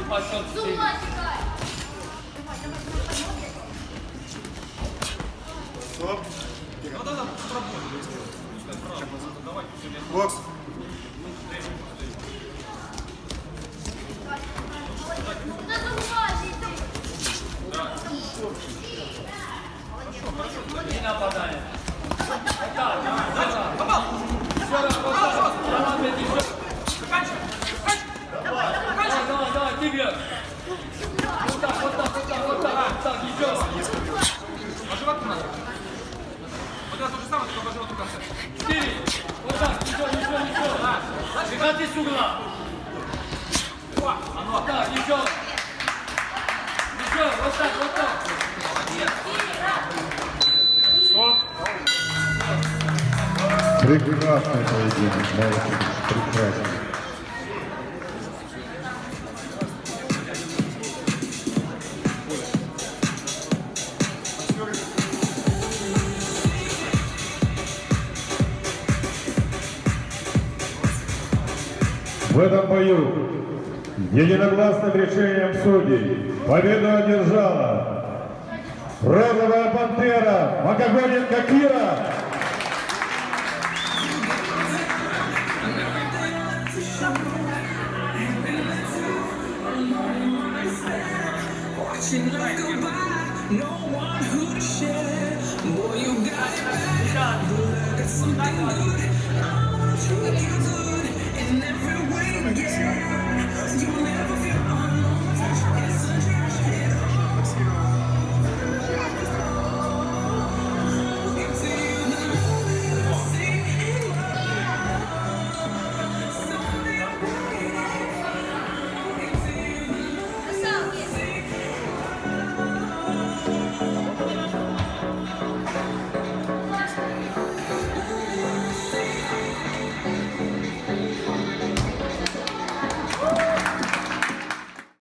пошел в стиль. Стоп. Да, сработали. Бокс. Не нападай. Попал! Еще раз, вот так. Заканчивай! Давай, ты бьешь. Вот так, еще раз. По животу надо. Вот это то же самое, только по животу в конце. 4. Вот так, еще. Прекрати с угла. Вот так, еще. Еще, вот так. Стоп. Прекрасный поединок, молодец, прекрасный. В этом бою единогласным решением судей победу одержала розовая пантера Макогоненко Кира. In every way, yeah, you never